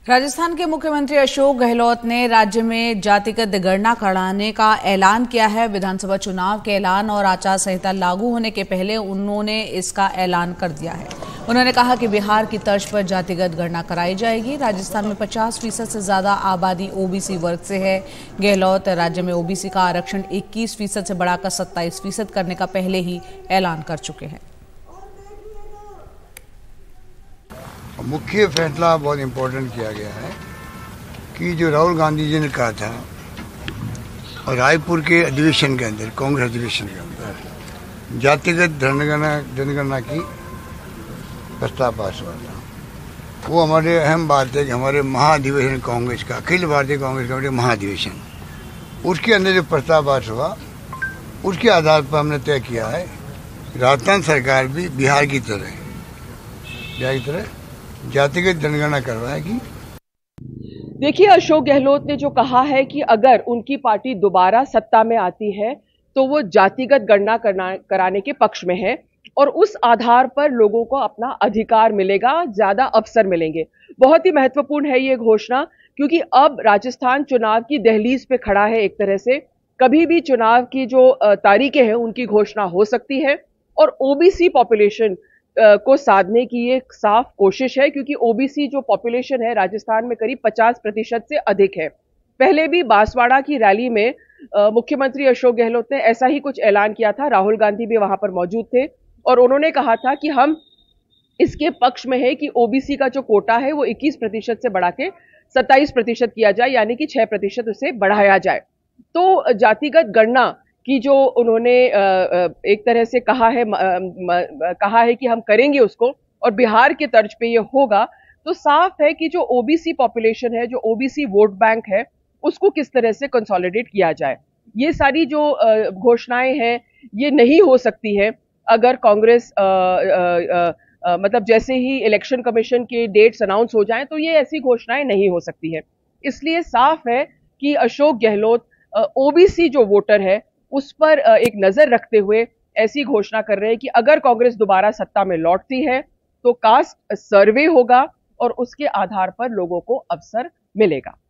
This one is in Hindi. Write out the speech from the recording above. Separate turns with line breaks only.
राजस्थान के मुख्यमंत्री अशोक गहलोत ने राज्य में जातिगत गणना कराने का ऐलान किया है। विधानसभा चुनाव के ऐलान और आचार संहिता लागू होने के पहले उन्होंने इसका ऐलान कर दिया है। उन्होंने कहा कि बिहार की तर्ज पर जातिगत गणना कराई जाएगी। राजस्थान में 50% से ज्यादा आबादी ओबीसी वर्ग से है। गहलोत राज्य में ओबीसी का आरक्षण 21% से बढ़ाकर 27% करने का पहले ही ऐलान कर चुके हैं।
मुख्य फैसला बहुत इम्पोर्टेंट किया गया है कि जो राहुल गांधी जी ने कहा था और रायपुर के अधिवेशन के अंदर, कांग्रेस अधिवेशन के अंदर जातिगत जनगणना की प्रस्ताव पास हुआ था, वो हमारे अहम बात है कि हमारे महाधिवेशन कांग्रेस का, अखिल भारतीय कांग्रेस कमेटी महाधिवेशन, उसके अंदर जो प्रस्ताव पास हुआ उसके आधार पर हमने तय किया है राजस्थान सरकार भी बिहार की तरह जातिगत जनगणना करवाएगी।
देखिए, अशोक गहलोत ने जो कहा है कि अगर उनकी पार्टी दोबारा सत्ता में आती है तो वो जातिगत गणना कराने के पक्ष में है और उस आधार पर लोगों को अपना अधिकार मिलेगा, ज्यादा अवसर मिलेंगे। बहुत ही महत्वपूर्ण है ये घोषणा, क्योंकि अब राजस्थान चुनाव की दहलीज पे खड़ा है। एक तरह से कभी भी चुनाव की जो तारीखें हैं उनकी घोषणा हो सकती है और ओबीसी पॉपुलेशन को साधने की ये साफ कोशिश है, क्योंकि ओबीसी जो पॉपुलेशन है राजस्थान में करीब 50% से अधिक है। पहले भी बांसवाड़ा की रैली में मुख्यमंत्री अशोक गहलोत ने ऐसा ही कुछ ऐलान किया था। राहुल गांधी भी वहां पर मौजूद थे और उन्होंने कहा था कि हम इसके पक्ष में है कि ओबीसी का जो कोटा है वो 21% से बढ़ा के 27% किया जाए, यानी कि 6% उसे बढ़ाया जाए। तो जातिगत गणना कि जो उन्होंने एक तरह से कहा है कि हम करेंगे उसको और बिहार के तर्ज पे ये होगा, तो साफ है कि जो ओबीसी पॉपुलेशन है, जो ओबीसी वोट बैंक है, उसको किस तरह से कंसोलिडेट किया जाए। ये सारी जो घोषणाएं हैं ये नहीं हो सकती है अगर कांग्रेस मतलब जैसे ही इलेक्शन कमीशन के डेट्स अनाउंस हो जाएं तो ये ऐसी घोषणाएं नहीं हो सकती है। इसलिए साफ है कि अशोक गहलोत ओबीसी जो वोटर है उस पर एक नजर रखते हुए ऐसी घोषणा कर रहे हैं कि अगर कांग्रेस दोबारा सत्ता में लौटती है तो कास्ट सर्वे होगा और उसके आधार पर लोगों को अवसर मिलेगा।